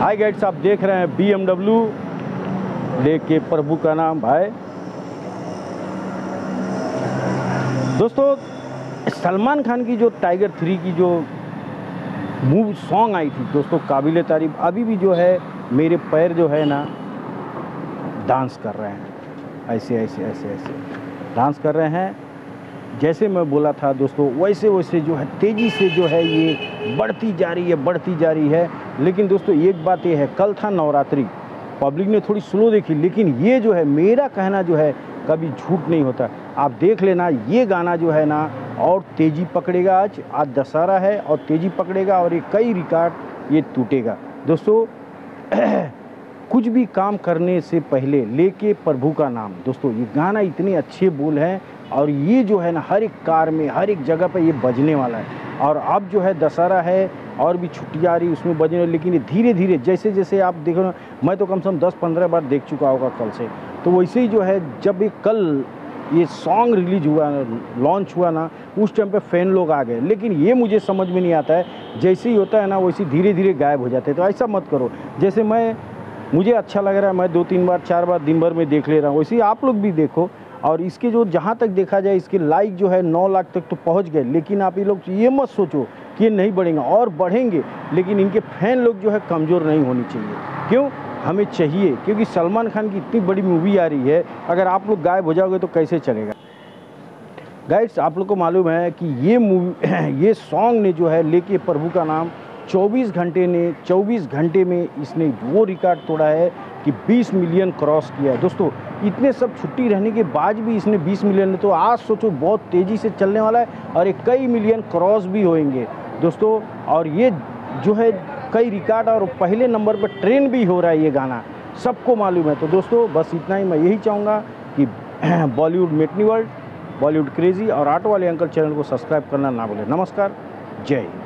हाय guides, आप देख रहे हैं BMW लेके प्रभु का नाम। भाई दोस्तों, सलमान खान की जो टाइगर 3 की जो मूवी सॉन्ग आई थी दोस्तों, काबिल तारीफ। अभी भी जो है मेरे पैर जो है ना डांस कर रहे हैं, ऐसे ऐसे ऐसे ऐसे डांस कर रहे हैं। जैसे मैं बोला था दोस्तों, वैसे वैसे जो है तेज़ी से जो है ये बढ़ती जा रही है। लेकिन दोस्तों एक बात ये है, कल था नवरात्रि, पब्लिक ने थोड़ी स्लो देखी, लेकिन ये जो है मेरा कहना जो है कभी झूठ नहीं होता। आप देख लेना, ये गाना जो है ना और तेज़ी पकड़ेगा। आज दशहरा है और तेज़ी पकड़ेगा और ये कई रिकॉर्ड ये टूटेगा दोस्तों। कुछ भी काम करने से पहले लेके प्रभु का नाम। दोस्तों ये गाना इतने अच्छे बोल हैं और ये जो है ना हर एक कार में, हर एक जगह पे ये बजने वाला है। और अब जो है दशहरा है और भी छुट्टी आ रही, उसमें बजने, लेकिन ये धीरे धीरे जैसे जैसे आप देखो ना, मैं तो कम से कम 10-15 बार देख चुका होगा कल से। तो वैसे ही जो है जब ये कल ये सॉन्ग रिलीज हुआ, लॉन्च हुआ ना, उस टाइम पे फैन लोग आ गए। लेकिन ये मुझे समझ में नहीं आता है, जैसे ही होता है ना वैसे धीरे धीरे गायब हो जाते हैं। तो ऐसा मत करो। जैसे मुझे अच्छा लग रहा है, मैं 2-3 बार 4 बार दिन भर में देख ले रहा हूँ, वैसे ही आप लोग भी देखो। और इसके जो जहाँ तक देखा जाए, इसके लाइक जो है 9 लाख तक तो पहुँच गए। लेकिन आप ये लोग ये मत सोचो कि ये नहीं बढ़ेंगे, और बढ़ेंगे। लेकिन इनके फैन लोग जो है कमज़ोर नहीं होनी चाहिए। क्यों? हमें चाहिए, क्योंकि सलमान खान की इतनी बड़ी मूवी आ रही है। अगर आप लोग गायब हो जाओगे तो कैसे चलेगा। गाइड्स, आप लोग को मालूम है कि ये मूवी ये सॉन्ग ने जो है लेके प्रभु का नाम 24 घंटे में इसने वो रिकॉर्ड तोड़ा है कि 20 मिलियन क्रॉस किया है। दोस्तों इतने सब छुट्टी रहने के बाद भी इसने 20 मिलियन, तो आज सोचो बहुत तेज़ी से चलने वाला है और ये कई मिलियन क्रॉस भी होंगे दोस्तों। और ये जो है कई रिकॉर्ड और पहले नंबर पर ट्रेंड भी हो रहा है ये गाना, सबको मालूम है। तो दोस्तों बस इतना ही मैं यही चाहूँगा कि Bollywood matinee world, Bollywood crazy और ऑटो वाले अंकल चैनल को सब्सक्राइब करना ना भूलें। नमस्कार, जय हिंद।